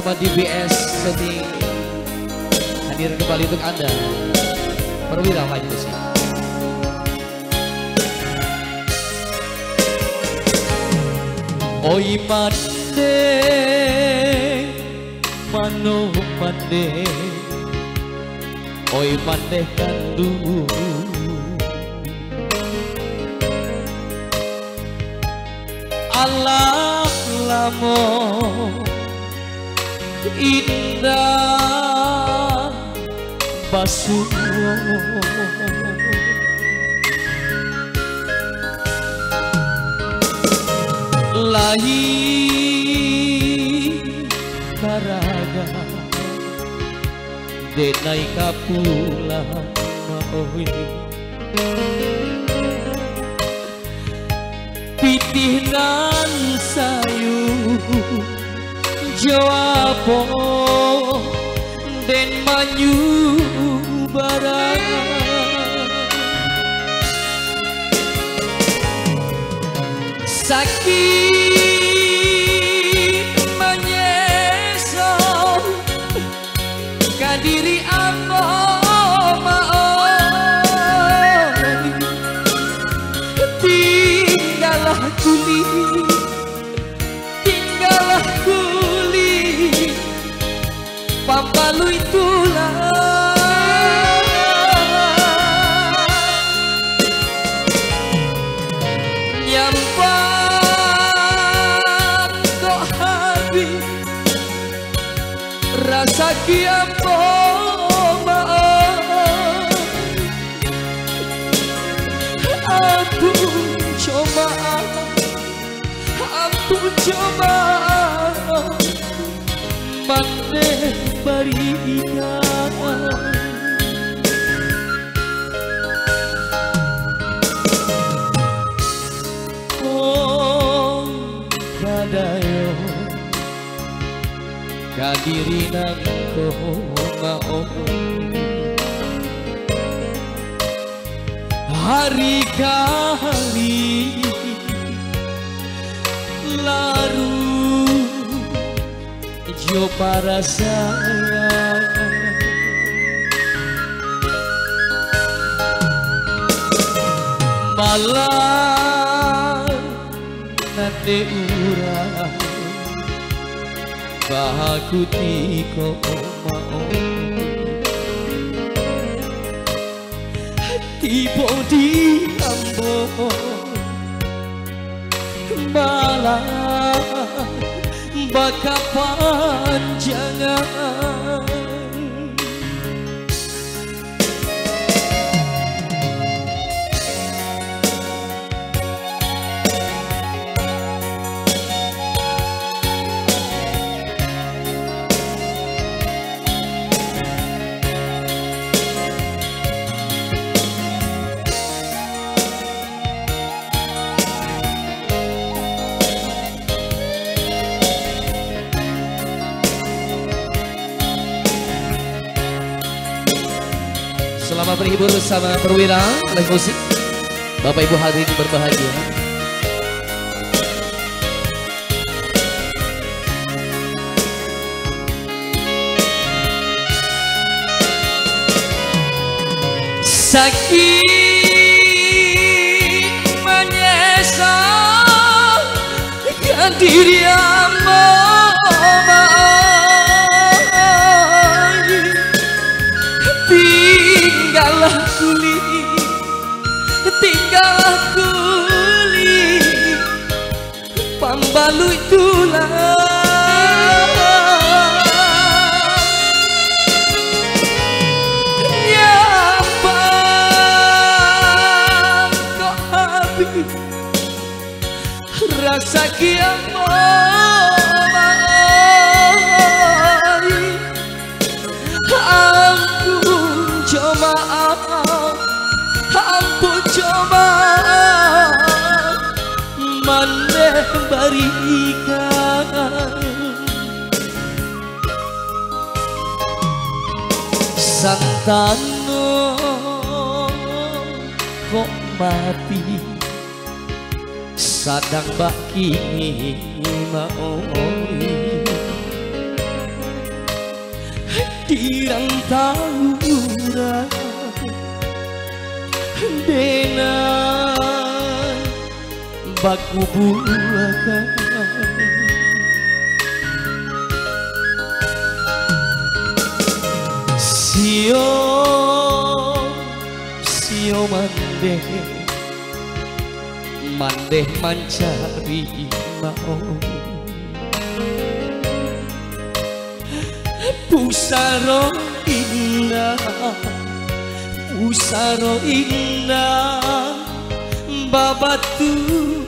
bersama DBS Setting hadir kembali untuk Anda. Perwira maju ke sini. Oi mande mano mande, oi mande kandu alam lamo indah basuh lahi karaga denai kapulang maoi pitihan sayu jawapo den manyu barang sakit menyesal kadiri apa mau tinggallah kuli pampalu itulah rasa kiampo maaf ampun coba mande barikan oh kadayo kadiri nangko mau hari-hari laru jo para sayang malah nade urang bahaku tiko mau tiba di ambo malah baka panjangan Selamat berhibur bersama Perwira live musik. Bapak Ibu hadirin berbahagia. Sakit menyesal diri tinggallah kuli pambalu itulah nyapa kok habis rasa kiamat ampun coba mande barikan santano kok mati sadang baki maoi di rantau denan baku buakan sio mandeh mencari mau pusaro indah babatu